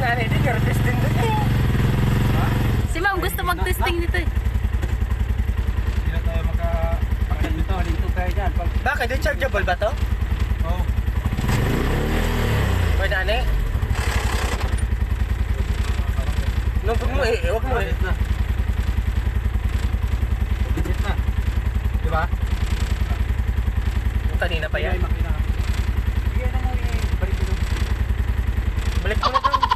nga rin, hindi ka testing dito eh. Si ma'am gusto mag-testing nito eh. Hindi na tayo makapakit nito. Dito tayo dyan. Bakit? Rechargeable ba to? Oo. Pwede ane? Huwag mo eh, huwag mo eh. Bigit na. Diba? Yung kanina pa yan. Bigyan na mo eh. Balik mo na. Balik mo na daw.